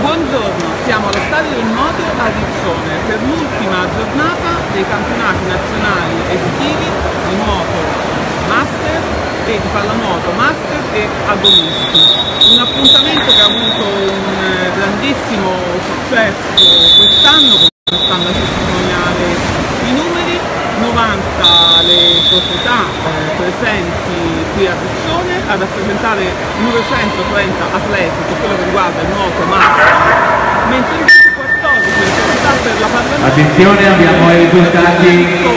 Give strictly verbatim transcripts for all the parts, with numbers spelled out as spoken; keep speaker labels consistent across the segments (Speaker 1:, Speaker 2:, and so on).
Speaker 1: Buongiorno, siamo allo Stadio del Moto a Riccione per l'ultima giornata dei campionati nazionali estivi di nuoto master e di pallanuoto master e agonisti. Un appuntamento che ha avuto un grandissimo successo quest'anno, come stanno a testimoniare i numeri, novanta le società eh, presenti qui a Riccione a rappresentare novecentotrenta atleti per quello che riguarda il nuoto master, mentre invece quattordici le società per la pallanuoto.
Speaker 2: Attenzione, abbiamo i risultati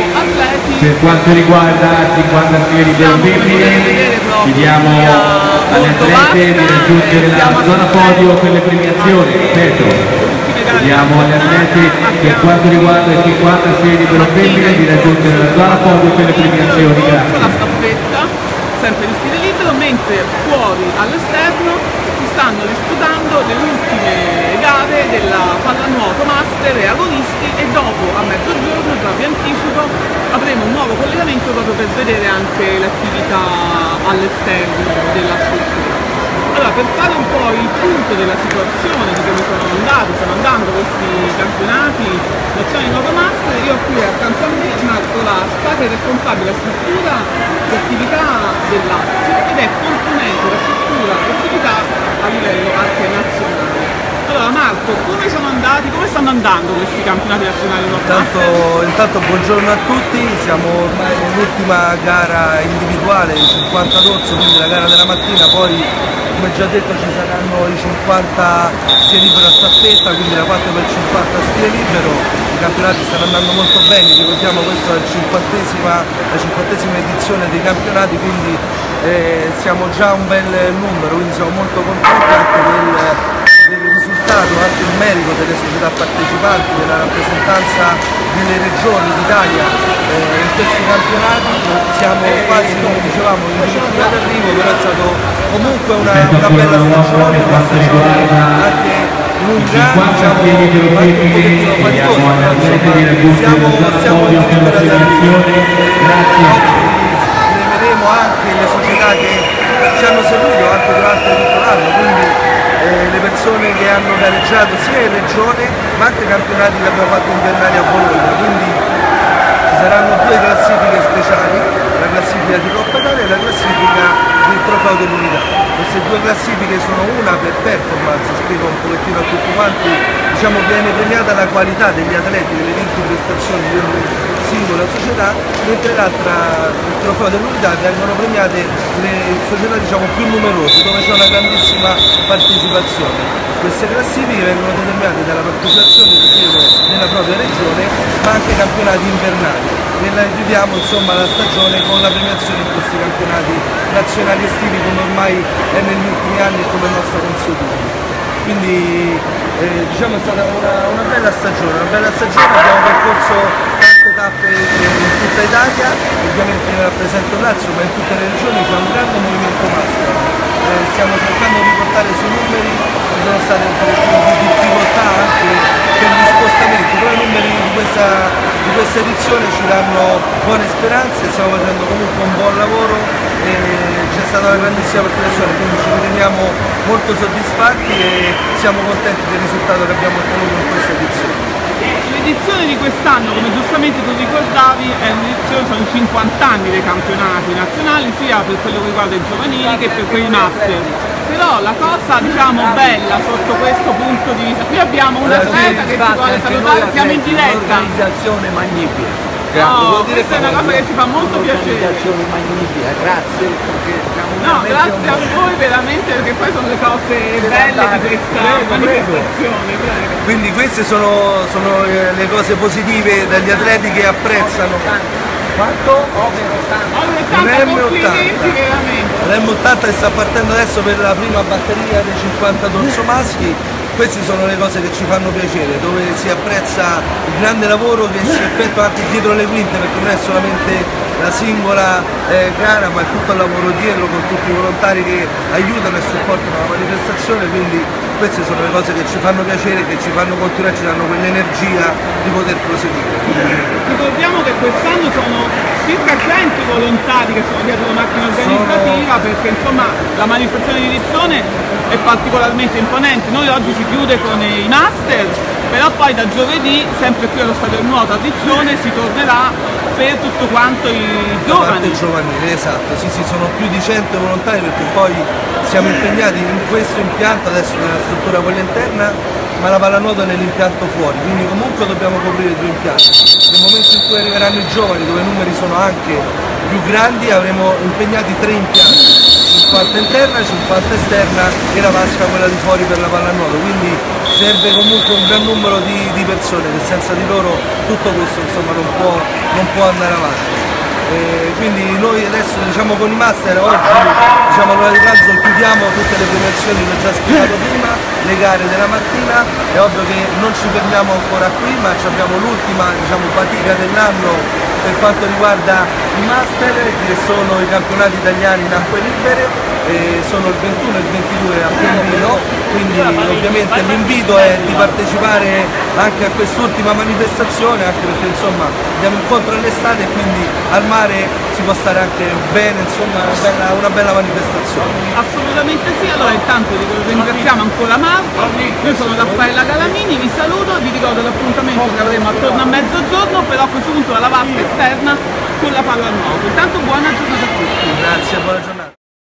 Speaker 2: per quanto riguarda cinquanta stili per femmine. Chiediamo alle atlete di raggiungere la zona podio per le premiazioni. Ripeto, chiediamo agli atleti per quanto riguarda i cinquanta stili per femmine di raggiungere la zona podio per le premiazioni. Grazie.
Speaker 1: La staffetta, sempre di stile libero, mentre fuori all'esterno si stanno disputando le ultime gare della pallanuoto master e agonisti, e dopo a mezzogiorno, già vi anticipo, avremo un nuovo collegamento proprio per vedere anche l'attività all'esterno della struttura. Allora, per fare un po' il punto della situazione di come sono andati, stanno andando questi campionati nazionali nuoto master, io ho qui accanto a me Marco Laspa, che è responsabile della struttura di attività del Lazio ed è componente della struttura di attività a livello anche nazionale. Allora Marco, come sono andati, come stanno andando questi campionati nazionali nuoto master?
Speaker 3: Intanto, intanto buongiorno a tutti, siamo ormai nell'ultima gara individuale, il cinquanta d'orso, quindi la gara della mattina, poi come già detto ci saranno i cinquanta stile libero a staffetta, quindi la quattro per cinquanta stile libero. I campionati stanno andando molto bene, ricordiamo questa è la cinquantesima, la cinquantesima edizione dei campionati, quindi eh, siamo già un bel numero, quindi siamo molto contenti anche del, del risultato, anche il merito delle società partecipanti, della rappresentanza delle regioni d'Italia eh, in questi campionati. Siamo quasi, come dicevamo, in difficoltà d'arrivo, però è stato comunque una, una bella stagione, una stagione anche lunga, diciamo, anche un pochettino faticosa, però insomma siamo, siamo in difficoltà d'arrivo. Premieremo anche le società che ci hanno seguito anche durante tutto l'anno, quindi eh, le persone che hanno gareggiato sia in regione ma anche campionati che abbiamo fatto invernali a Bologna, quindi ci saranno due classifiche speciali, la classifica di Coppa Italia e la classifica del Trofeo dell'Unità. Queste due classifiche sono una per performance, spiego un pochettino a tutti quanti, diciamo viene premiata la qualità degli atleti, delle venti prestazioni di ogni singola società, mentre l'altra, il Trofeo dell'Unità, vengono premiate le società diciamo più numerose, dove c'è una grandissima partecipazione. Queste classifiche vengono determinate dalla partecipazione nella propria regione, ma anche campionati invernali. Nella viviamo insomma la stagione con la premiazione in questi campionati nazionali estivi, come ormai è negli ultimi anni e come è nostra consuetudine. Quindi eh, diciamo è stata una, una bella stagione, una bella stagione, abbiamo percorso tante tappe in tutta Italia, ovviamente io rappresento il Lazio, ma in tutte le regioni c'è un grande movimento master. Eh, stiamo cercando di portare sui numeri, ci sono state un pochettino di difficoltà anche per gli spostamenti, però i numeri di questa, di questa edizione ci danno buone speranze, stiamo facendo comunque un buon lavoro e c'è stata una grandissima partecipazione, quindi ci riteniamo molto soddisfatti e siamo contenti del risultato che abbiamo ottenuto in questa edizione.
Speaker 1: L'edizione di quest'anno, come giustamente tu ricordavi, è un'edizione, sono cinquanta anni dei campionati nazionali, sia per quello che riguarda i giovanili che per quelli master. Però la cosa diciamo bella sotto questo punto di vista, qui abbiamo un atleta che ci vuole salutare, siamo in diretta.
Speaker 4: Un'organizzazione magnifica.
Speaker 1: No, questa è una cosa che ci fa molto piacere.
Speaker 4: Un'organizzazione magnifica, grazie. Perché
Speaker 1: no, grazie a voi veramente, perché poi sono le cose belle di questa manifestazione. Prego.
Speaker 3: Quindi queste sono, sono le cose positive degli atleti che apprezzano.
Speaker 4: Quanto? ottanta.
Speaker 3: Un M ottanta. L'M ottanta che sta partendo adesso per la prima batteria dei cinquanta d'orso maschi. Queste sono le cose che ci fanno piacere, dove si apprezza il grande lavoro che si effettua anche dietro le quinte, perché non è solamente la singola eh, gara, ma è tutto il lavoro dietro con tutti i volontari che aiutano e supportano la manifestazione, quindi queste sono le cose che ci fanno piacere, che ci fanno continuare, ci danno quell'energia di poter proseguire.
Speaker 1: Ricordiamo che quest'anno sono circa cento volontari che sono dietro la macchina organizzativa, sono... perché insomma la manifestazione di Riccione è particolarmente imponente. Noi oggi si chiude con i master, però poi da giovedì, sempre qui allo Stadio del Nuoto a Riccione, si tornerà per tutto quanto i giovani.
Speaker 3: Giovanile, esatto, sì sì, sono più di cento volontari perché poi siamo impegnati in questo impianto, adesso nella struttura quella interna, ma la pallanuoto è nell'impianto fuori, quindi comunque dobbiamo coprire due impianti. Nel momento in cui arriveranno i giovani, dove i numeri sono anche più grandi, avremo impegnati tre impianti, cinquanta interna, cinquanta esterna e la vasca quella di fuori per la pallanuoto, quindi serve comunque un gran numero di, di persone che senza di loro tutto questo insomma non può, non può andare avanti. E quindi noi adesso diciamo con i master oggi diciamo all'ora di pranzo chiudiamo tutte le premiazioni che ho già spiegato prima, le gare della mattina, è ovvio che non ci fermiamo ancora qui ma abbiamo l'ultima diciamo, fatica dell'anno per quanto riguarda i master che sono i campionati italiani in acque libere, e sono il ventuno e il ventidue a Piombino, quindi ovviamente l'invito è di partecipare anche a quest'ultima manifestazione, anche perché insomma andiamo incontro all'estate e quindi al mare si può stare anche bene, insomma una bella, una bella manifestazione.
Speaker 1: Assolutamente sì, allora intanto ringraziamo ancora Marco, io sono Raffaella Galamini, vi saluto, vi ricordo l'appuntamento che avremo attorno a mezzogiorno, però a questo punto alla vasca esterna con la pallanuoto. Intanto buona giornata a tutti.
Speaker 3: Grazie, buona giornata.